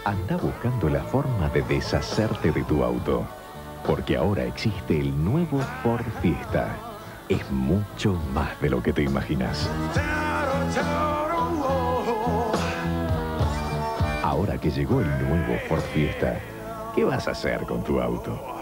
Anda buscando la forma de deshacerte de tu auto, porque ahora existe el nuevo Ford Fiesta. Es mucho más de lo que te imaginas. Ahora que llegó el nuevo Ford Fiesta, ¿qué vas a hacer con tu auto?